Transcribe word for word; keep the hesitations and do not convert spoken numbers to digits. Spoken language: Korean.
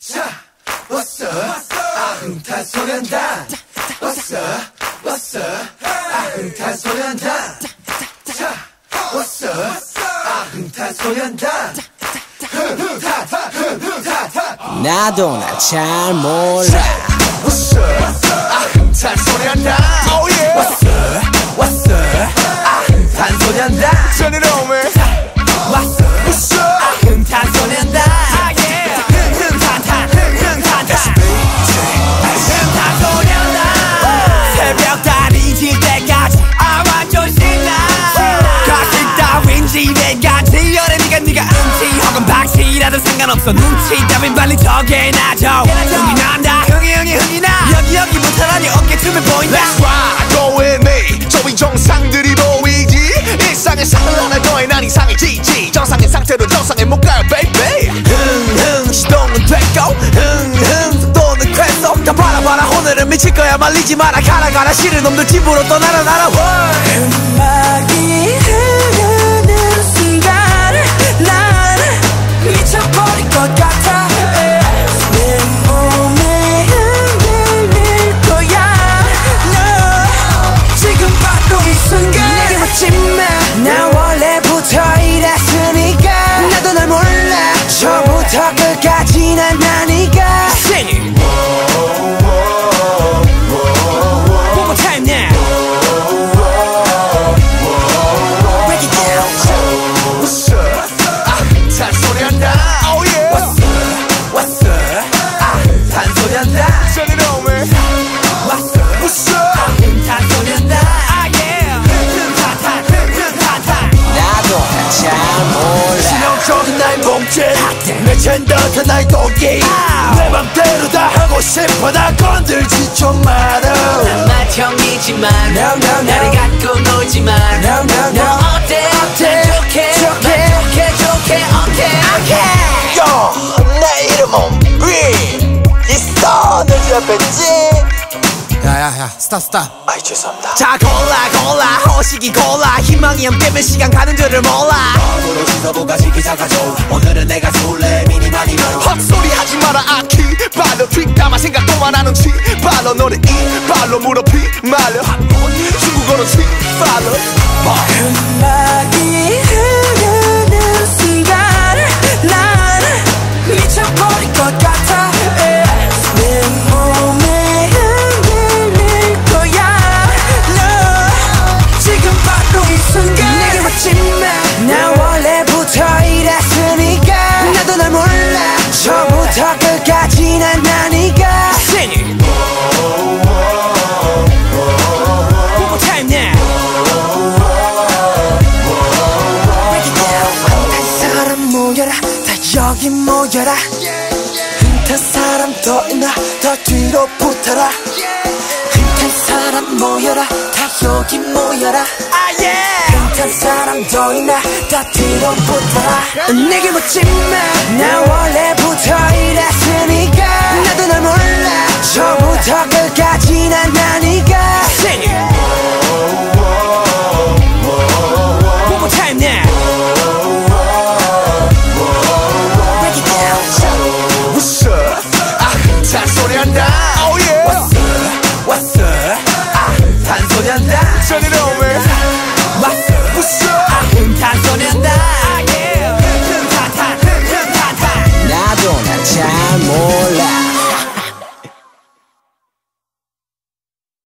자, what's up? 아흥탄 소년단. What's up? What's up? 아흥탄 소년단. 자, what's up? 아흥탄 소년단. 나도 날 잘 몰라. What's up? 아흥탄 소년단. Oh yeah. What's up? What's up? 아흥탄 소년단. Turn it on, man. What's up? What's up? 아흥탄 소년단. 새벽 달이 질 때까지 아 완전 신나. 가식 따윈 지대까지 열애 니가 니가 음치 혹은 박치라도 상관없어. 눈치 따윈 빨리 정해놔줘. 흥이 난다 흥이 흥이 흥이 나. 여기 여기 못하라니 어깨춤을 보인다. Let's ride go with me. 저위 정상들이 보이지. 일상의 상을 하나 더해 난 이상해지지. 정상의 상태로 정상에 못 가요 baby. 흥흥 시동은 됐고 흥흥 속도는 쾌속. 다 봐라 봐라 오늘은 미칠 거야 말리지 마라. 가라 가라 싫은 놈들 집으로 떠나라 나라. 음악이 흐르는 순간 난 미쳐버릴 것 같아. 내 몸에 흔들릴 거야. 너 지금 바로 이 순간 내게 묻지 마. 나 원래부터 이랬으니까. 나도 널 몰라. 처음부터 끝까지 난 나니까. Sing it. One more time now. Break it down. What's up? 아흥탄 소년단. Oh yeah. What's up? What's up? 아흥탄 소년단. Turn it on, man. What's up? What's up? 아흥탄 소년단. Ah yeah. 흥흥탄탄 흥흥탄탄. 나도 잘 몰라. 신형적인 나의 몸짓 내 젠더한 나의 도끼. 내 맘대로 다 하고 싶어. 나 건들지 좀 마라. 난 맏형이지만 No, no, no. 나를 갖고 놀지만 No, no, no. 너 어때 어때 좋게 좋게. 난 좋게 좋게 오케이 오케이. 요, 내 이름은 위. 있어, 너 옆에지. 야야야 스탑 스탑. 아이 죄송합니다. 자 골라 골라 호식이 골라. 희망이 함께면 시간 가는 줄을 몰라. 마음으로 씻어보가 시기 작아져. 오늘은 내가 술래 미니마니로. 헛소리 하지 마라 아키 발로 뒷담화 생각도 안 하는 치 발로 너를 이 발로 무릎이 말려. 중국어로 치 발로 음악이 흐르는 순간 난 미쳐버릴 것 같아. 내 몸에 흔들릴 거야. 너 지금 바로 이 순간 내게 묻지 마. 나 원래부터 이랬으니까. 나도 널 몰라. 처음부터 끝까지 난 나니까. Sing it. One more time now. Break it down. 한 사람 모여라 다 여기 모여라. 흠탄 사람 더 있나 더 뒤로 붙어라. 흠탄 사람 모여라 다 여기 모여라. Ah yeah. 흠탄 사람 더 있나 더 뒤로 붙어라. 내게 묻지 마. 나 원래부터 이랬으니까. 나도 널 몰라. 처음부터 끝까지 난 나니까. Sing it. One more time now. Break it down. What's up? 아흥탄 소년단. Oh yeah. What's up? What's up? 아흥탄 소년단. Turn it on, man. What's up? What's up? 아흥탄 소년단. 나도 날 잘 몰라.